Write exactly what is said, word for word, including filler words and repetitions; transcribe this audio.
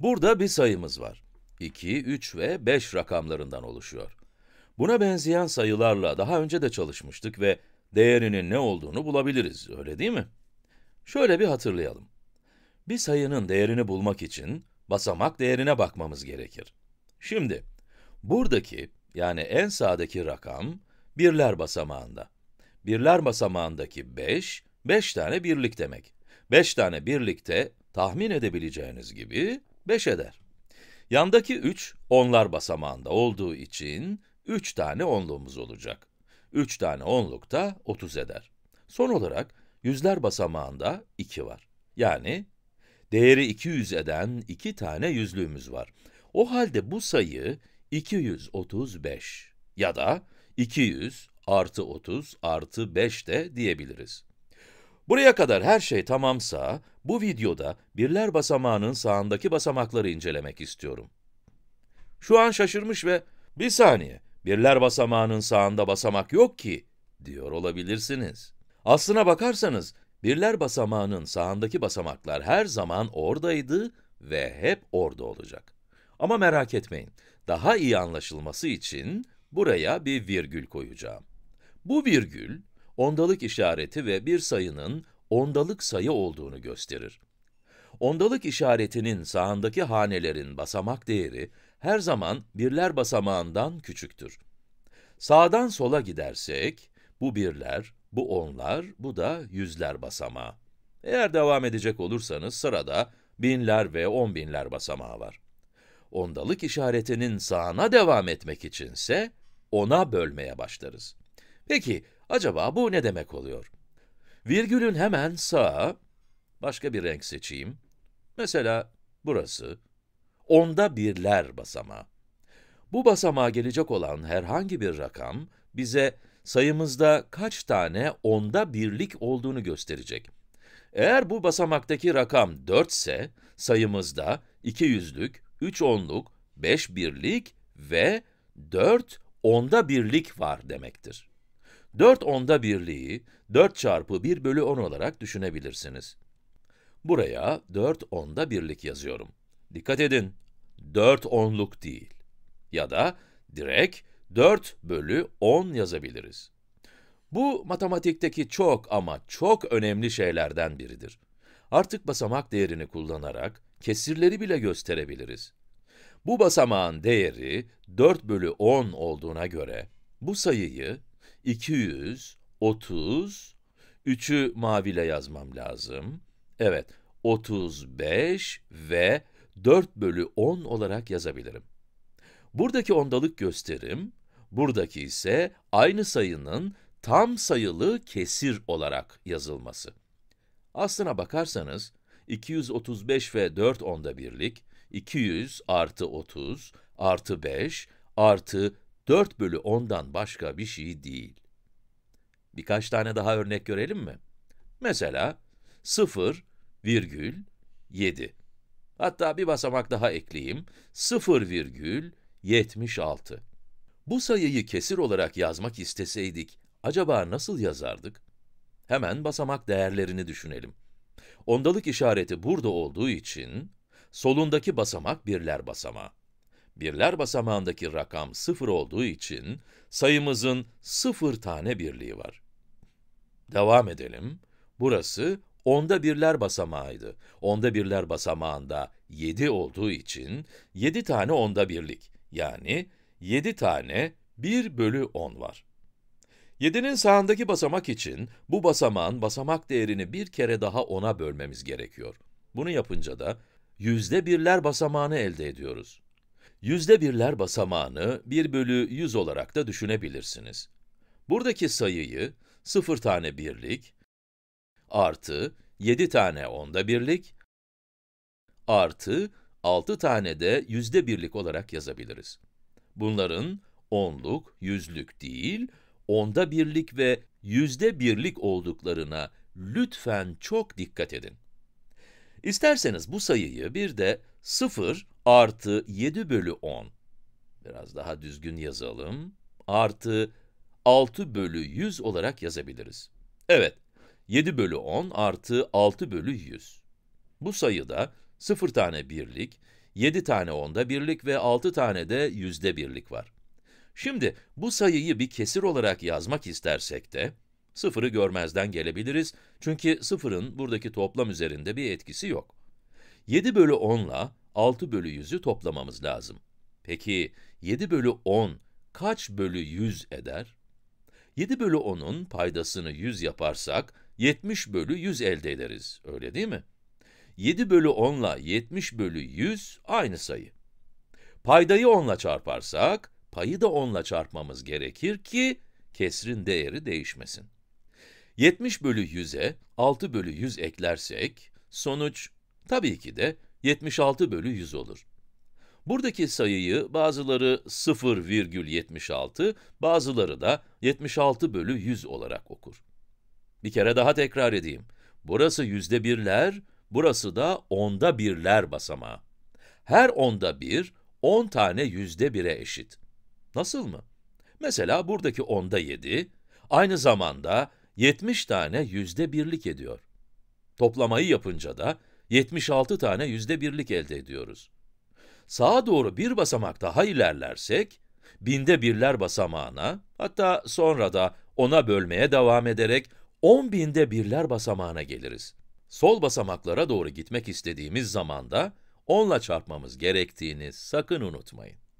Burada bir sayımız var. iki, üç ve beş rakamlarından oluşuyor. Buna benzeyen sayılarla daha önce de çalışmıştık ve değerinin ne olduğunu bulabiliriz, öyle değil mi? Şöyle bir hatırlayalım. Bir sayının değerini bulmak için basamak değerine bakmamız gerekir. Şimdi, buradaki, yani en sağdaki rakam, birler basamağında. Birler basamağındaki beş, beş tane birlik demek. beş tane birlik de tahmin edebileceğiniz gibi beş eder. Yandaki üç, onlar basamağında olduğu için üç tane onluğumuz olacak. üç tane onluk da otuz eder. Son olarak, yüzler basamağında iki var. Yani, değeri iki yüz eden iki tane yüzlüğümüz var. O halde bu sayı iki yüz otuz beş ya da iki yüz artı otuz artı beş de diyebiliriz. Buraya kadar her şey tamamsa, bu videoda birler basamağının sağındaki basamakları incelemek istiyorum. Şu an şaşırmış ve bir saniye, birler basamağının sağında basamak yok ki, diyor olabilirsiniz. Aslına bakarsanız, birler basamağının sağındaki basamaklar her zaman oradaydı ve hep orada olacak. Ama merak etmeyin, daha iyi anlaşılması için buraya bir virgül koyacağım. Bu virgül, ondalık işareti ve bir sayının ondalık sayı olduğunu gösterir. Ondalık işaretinin sağındaki hanelerin basamak değeri her zaman birler basamağından küçüktür. Sağdan sola gidersek, bu birler, bu onlar, bu da yüzler basamağı. Eğer devam edecek olursanız sırada binler ve on binler basamağı var. Ondalık işaretinin sağına devam etmek içinse ona bölmeye başlarız. Peki, acaba bu ne demek oluyor? Virgülün hemen sağı, başka bir renk seçeyim. Mesela burası, onda birler basamağı. Bu basamağa gelecek olan herhangi bir rakam, bize sayımızda kaç tane onda birlik olduğunu gösterecek. Eğer bu basamaktaki rakam dört ise, sayımızda iki yüzlük, üç onluk, beş birlik ve dört onda birlik var demektir. dört onda birliği, dört çarpı bir bölü on olarak düşünebilirsiniz. Buraya dört onda birlik yazıyorum. Dikkat edin, dört onluk değil. Ya da direkt dört bölü on yazabiliriz. Bu matematikteki çok ama çok önemli şeylerden biridir. Artık basamak değerini kullanarak kesirleri bile gösterebiliriz. Bu basamağın değeri dört bölü on olduğuna göre, bu sayıyı iki yüz otuz, üçü maviyle yazmam lazım. Evet, otuz beş ve dört bölü on olarak yazabilirim. Buradaki ondalık gösterim, buradaki ise aynı sayının tam sayılı kesir olarak yazılması. Aslına bakarsanız, iki yüz otuz beş ve dört onda birlik, iki yüz artı otuz artı beş artı dört bölü ondan başka bir şey değil. Birkaç tane daha örnek görelim mi? Mesela, sıfır virgül yedi. Hatta bir basamak daha ekleyeyim, sıfır virgül yetmiş altı. Bu sayıyı kesir olarak yazmak isteseydik, acaba nasıl yazardık? Hemen basamak değerlerini düşünelim. Ondalık işareti burada olduğu için, solundaki basamak birler basamağı. Birler basamağındaki rakam sıfır olduğu için, sayımızın sıfır tane birliği var. Devam edelim. Burası, onda birler basamağıydı. Onda birler basamağında yedi olduğu için, yedi tane onda birlik, yani yedi tane bir bölü on var. yedinin sağındaki basamak için, bu basamağın basamak değerini bir kere daha ona bölmemiz gerekiyor. Bunu yapınca da, yüzde birler basamağını elde ediyoruz. Yüzde birler basamağını bir bölü yüz olarak da düşünebilirsiniz. Buradaki sayıyı, sıfır tane birlik, artı yedi tane onda birlik, artı altı tane de yüzde birlik olarak yazabiliriz. Bunların onluk, yüzlük değil, onda birlik ve yüzde birlik olduklarına lütfen çok dikkat edin. İsterseniz bu sayıyı bir de sıfır artı yedi bölü on, biraz daha düzgün yazalım, artı altı bölü yüz olarak yazabiliriz. Evet, yedi bölü on artı altı bölü yüz. Bu sayıda sıfır tane birlik, yedi tane onda birlik ve altı tane de yüzde birlik var. Şimdi bu sayıyı bir kesir olarak yazmak istersek de, sıfırı görmezden gelebiliriz çünkü sıfırın buradaki toplam üzerinde bir etkisi yok. yedi bölü on ile altı bölü yüzü toplamamız lazım. Peki, yedi bölü on kaç bölü yüz eder? yedi bölü on'un paydasını yüz yaparsak, yetmiş bölü yüz elde ederiz, öyle değil mi? yedi bölü on ile yetmiş bölü yüz aynı sayı. Paydayı on ile çarparsak, payı da on ile çarpmamız gerekir ki, kesrin değeri değişmesin. yetmiş bölü yüz'e altı bölü yüz eklersek, sonuç tabii ki de yetmiş altı bölü yüz olur. Buradaki sayıyı bazıları sıfır virgül yetmiş altı, bazıları da yetmiş altı bölü yüz olarak okur. Bir kere daha tekrar edeyim. Burası yüzde birler, burası da onda birler basamağı. Her onda bir, on tane yüzde bire eşit. Nasıl mı? Mesela buradaki onda yedi, aynı zamanda yetmiş tane yüzde birlik ediyor. Toplamayı yapınca da yetmiş altı tane yüzde birlik elde ediyoruz. Sağa doğru bir basamak daha ilerlersek, binde birler basamağına, hatta sonra da ona bölmeye devam ederek on binde birler basamağına geliriz. Sol basamaklara doğru gitmek istediğimiz zaman da on ile çarpmamız gerektiğini sakın unutmayın.